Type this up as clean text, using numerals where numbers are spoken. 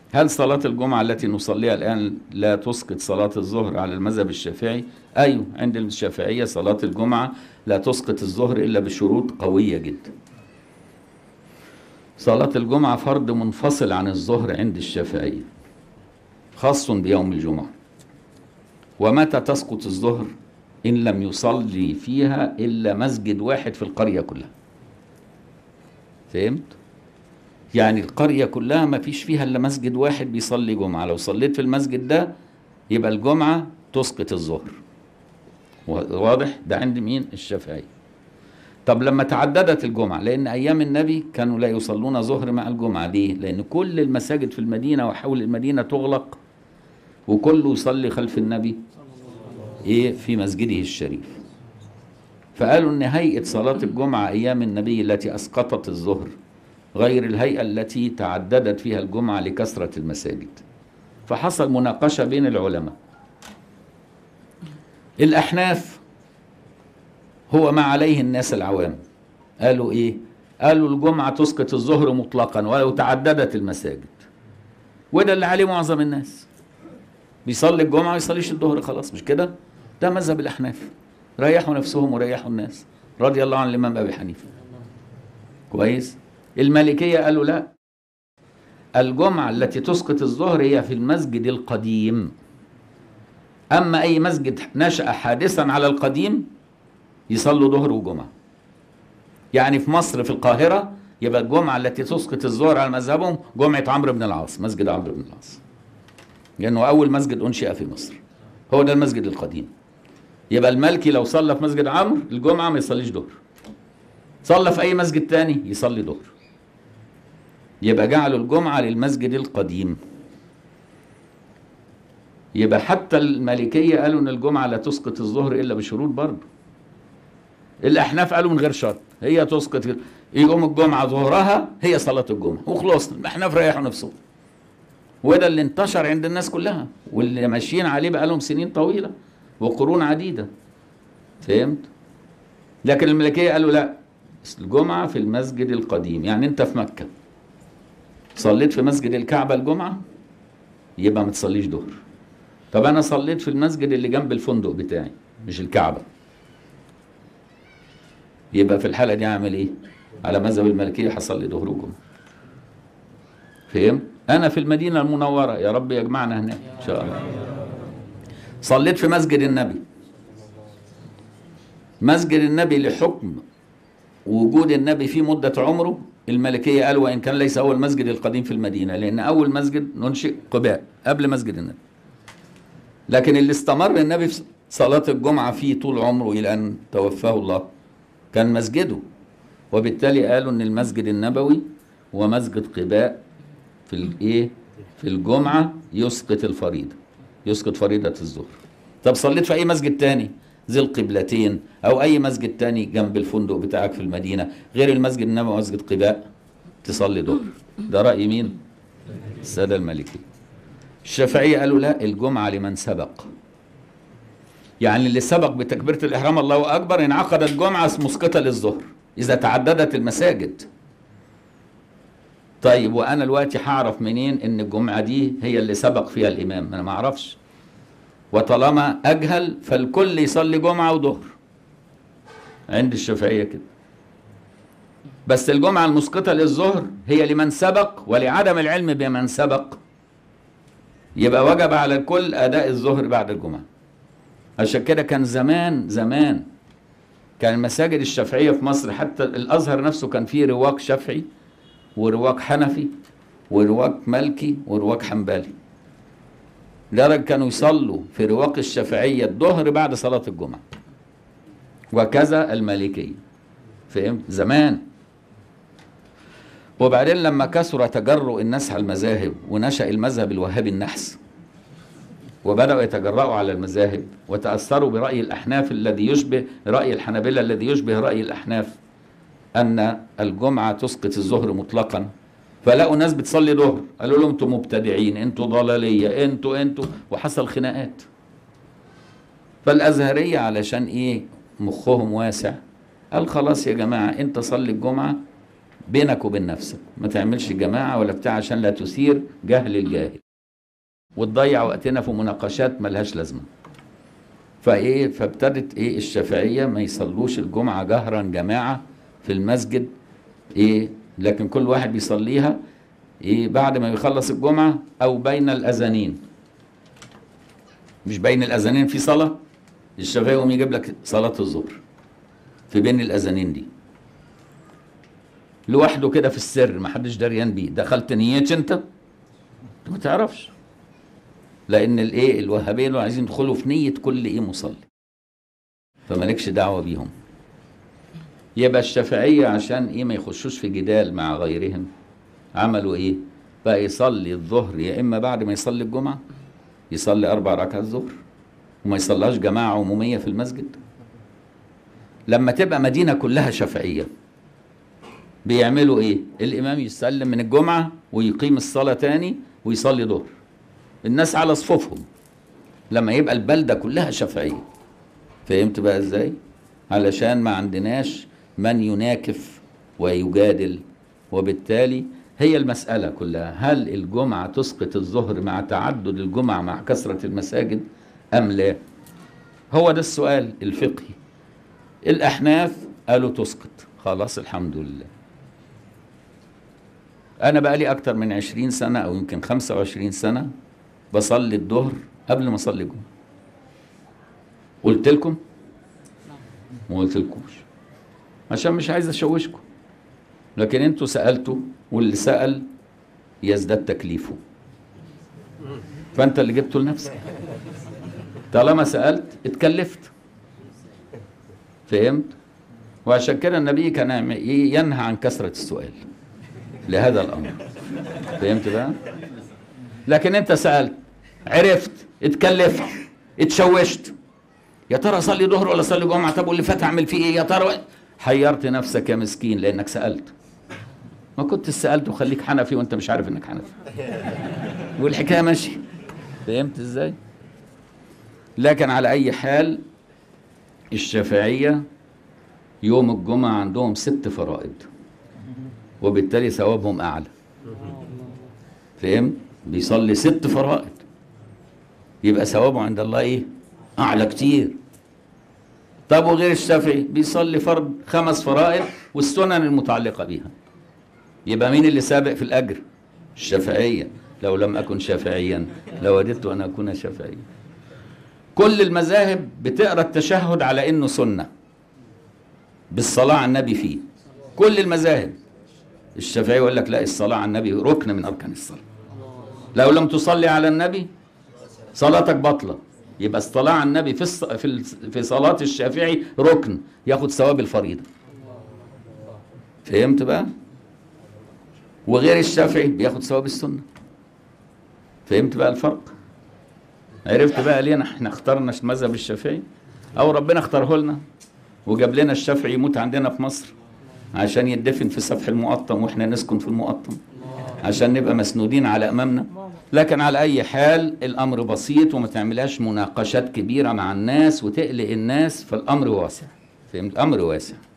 هل صلاة الجمعة التي نصليها الآن لا تسقط صلاة الظهر على المذهب الشافعي؟ أيوه، عند الشافعية صلاة الجمعة لا تسقط الظهر إلا بشروط قوية جدا. صلاة الجمعة فرض منفصل عن الظهر عند الشافعية، خاص بيوم الجمعة. ومتى تسقط الظهر؟ إن لم يصلي فيها إلا مسجد واحد في القرية كلها. فهمت؟ يعني القرية كلها ما فيش فيها إلا مسجد واحد بيصلي جمعة، لو صليت في المسجد ده يبقى الجمعة تسقط الظهر. واضح؟ ده عند مين؟ الشافعي. طب لما تعددت الجمعة، لأن أيام النبي كانوا لا يصلون ظهر مع الجمعة. ليه؟ لأن كل المساجد في المدينة وحول المدينة تغلق، وكله يصلي خلف النبي في مسجده الشريف. فقالوا ان هيئة صلاة الجمعة ايام النبي التي اسقطت الظهر غير الهيئة التي تعددت فيها الجمعة لكثرة المساجد. فحصل مناقشة بين العلماء. الاحناف هو ما عليه الناس العوام، قالوا ايه؟ قالوا الجمعة تسقط الظهر مطلقا ولو تعددت المساجد، وده اللي عليه معظم الناس، بيصلي الجمعة ويصليش الظهر، خلاص مش كده؟ ده مذهب الاحناف، ريحوا نفسهم وريحوا الناس، رضي الله عن الامام ابي حنيفه. كويس. المالكيه قالوا لا، الجمعه التي تسقط الظهر هي في المسجد القديم، اما اي مسجد نشأ حادثا على القديم يصلوا ظهر وجمعه. يعني في مصر في القاهره يبقى الجمعه التي تسقط الظهر على مذهبهم جمعه عمرو بن العاص، مسجد عمرو بن العاص، لانه اول مسجد انشئ في مصر، هو ده المسجد القديم. يبقى المالكي لو صلى في مسجد عمرو الجمعة ما يصليش ظهر، صلى في أي مسجد تاني يصلي ظهر. يبقى جعلوا الجمعة للمسجد القديم. يبقى حتى المالكية قالوا إن الجمعة لا تسقط الظهر إلا بشروط برضه. الأحناف قالوا من غير شرط، هي تسقط يوم الجمعة ظهرها هي صلاة الجمعة وخلصنا. الأحناف ريحوا نفسهم، وده اللي انتشر عند الناس كلها واللي ماشيين عليه بقى لهم سنين طويلة وقرون عديدة. فهمت؟ لكن الملكية قالوا لا، الجمعة في المسجد القديم. يعني انت في مكة صليت في مسجد الكعبة الجمعة يبقى ما تصليش ظهر. طب انا صليت في المسجد اللي جنب الفندق بتاعي مش الكعبة، يبقى في الحالة دي اعمل ايه؟ على مذهب الملكية هصلي ظهر وجمعة. فهم؟ انا في المدينة المنورة، يا رب يجمعنا هناك ان شاء الله. صليت في مسجد النبي، مسجد النبي لحكم وجود النبي في مدة عمره، الملكية قالوا وإن كان ليس هو المسجد القديم في المدينة، لأن أول مسجد ننشئ قباء قبل مسجد النبي، لكن اللي استمر النبي في صلاة الجمعة فيه طول عمره إلى أن توفاه الله كان مسجده. وبالتالي قالوا إن المسجد النبوي ومسجد قباء في الإيه؟ في الجمعة يسقط الفريضة، يسقط فريضة الظهر. طب صليت في أي مسجد تاني ذي القبلتين او اي مسجد تاني جنب الفندق بتاعك في المدينة غير المسجد النبوي ومسجد قباء تصلي ظهر. ده رأي مين؟ السادة المالكي. الشافعية قالوا لا، الجمعة لمن سبق، يعني اللي سبق بتكبيرة الإحرام الله أكبر انعقدت جمعة مسقطة للظهر إذا تعددت المساجد. طيب وأنا دلوقتي هعرف منين إن الجمعة دي هي اللي سبق فيها الإمام؟ أنا ما أعرفش، وطالما أجهل فالكل يصلي جمعة وظهر عند الشافعية كده. بس الجمعة المسقطة للظهر هي لمن سبق، ولعدم العلم بمن سبق يبقى وجب على الكل أداء الظهر بعد الجمعة. عشان كده كان زمان كان المساجد الشافعية في مصر حتى الأزهر نفسه كان فيه رواق شافعي ورواق حنفي ورواق مالكي ورواق حنبلي، لذلك كانوا يصلوا في رواق الشافعية الظهر بعد صلاة الجمعة، وكذا المالكية. فهمت؟ زمان. وبعدين لما كثر تجرؤ الناس على المذاهب ونشأ المذهب الوهابي النحس وبدأوا يتجرؤوا على المذاهب وتأثروا برأي الأحناف الذي يشبه رأي الحنابلة الذي يشبه رأي الأحناف أن الجمعة تسقط الظهر مطلقا، فلقوا ناس بتصلي ظهر قالوا لهم انتوا مبتدعين، انتوا ضلالية، انتوا، وحصل خناقات. فالأزهرية علشان ايه؟ مخهم واسع، قال خلاص يا جماعة انت صلي الجمعة بينك وبين نفسك، ما تعملش جماعة ولا بتاع عشان لا تثير جهل الجاهل وتضيع وقتنا في مناقشات ملهاش لازمة. فابتدت الشافعية ما يصلوش الجمعة جهرا جماعة في المسجد، لكن كل واحد بيصليها بعد ما يخلص الجمعة أو بين الأذانين. مش بين الأذانين في صلاة، الشافعي يقوم يجيب لك صلاة الظهر في بين الأذانين دي لوحده كده في السر، ما حدش دريان بيه. دخلت نيتش انت ما تعرفش، لأن الوهابية اللي عايزين يدخلوا في نية كل مصلي، فمالكش دعوة بيهم. يبقى الشافعية عشان ما يخشوش في جدال مع غيرهم، عملوا بقى يصلي الظهر يا إما بعد ما يصلي الجمعة يصلي 4 ركعات ظهر وما يصليهاش جماعة عمومية في المسجد. لما تبقى مدينة كلها شافعية بيعملوا الإمام يسلم من الجمعة ويقيم الصلاة تاني ويصلي ظهر، الناس على صفوفهم. لما يبقى البلدة كلها شافعية، فهمت بقى ازاي؟ علشان ما عندناش من يناكف ويجادل. وبالتالي هي المسألة كلها، هل الجمعة تسقط الظهر مع تعدد الجمعة مع كثرة المساجد أم لا؟ هو ده السؤال الفقهي. الأحناف قالوا تسقط، خلاص الحمد لله. أنا بقى لي أكتر من 20 سنة أو يمكن 25 سنة بصلي الظهر قبل ما أصلي الجمعة. قلت لكم؟ ما قلت لكمش عشان مش عايز أشوشكم، لكن أنتوا سألتوا، واللي سأل يزداد تكليفه، فأنت اللي جبته لنفسك. طالما سألت اتكلفت، فهمت؟ وعشان كده النبي كان ينهى عن كثرة السؤال لهذا الأمر، فهمت بقى؟ لكن أنت سألت، عرفت، اتكلفت، اتشوشت، يا ترى أصلي ظهر ولا أصلي جمعة؟ طب واللي فات أعمل فيه إيه يا ترى؟ حيرت نفسك يا مسكين لأنك سألت. ما كنت سألت وخليك حنفي وأنت مش عارف إنك حنفي والحكاية ماشية، فهمت إزاي؟ لكن على أي حال الشافعية يوم الجمعة عندهم 6 فرائض، وبالتالي ثوابهم أعلى. فهم؟ بيصلي 6 فرائض يبقى ثوابه عند الله أعلى كتير. طب وغير الشافعي بيصلي فرض 5 فرائض والسنن المتعلقة بيها، يبقى مين اللي سابق في الأجر؟ الشافعية. لو لم أكن شافعيا لوددت أن أكون شافعيا. كل المذاهب بتقرأ التشهد على إنه سنة بالصلاة على النبي فيه، كل المذاهب. الشافعي يقول لك لا، الصلاة على النبي ركن من أركان الصلاة، لو لم تصلي على النبي صلاتك بطلة. يبقى الصلاة على النبي في صلاة الشافعي ركن، ياخد ثواب الفريضة. فهمت بقى؟ وغير الشافعي بياخد ثواب السنة. فهمت بقى الفرق؟ عرفت بقى ليه احنا اخترنا المذهب الشافعي؟ او ربنا اختاره لنا وجاب لنا الشافعي يموت عندنا في مصر عشان يدفن في سفح المقطم واحنا نسكن في المقطم عشان نبقى مسنودين على امامنا. لكن على اي حال الامر بسيط، وما تعملهاش مناقشات كبيرة مع الناس وتقلق الناس، فالامر واسع. فهمت؟ الامر واسع.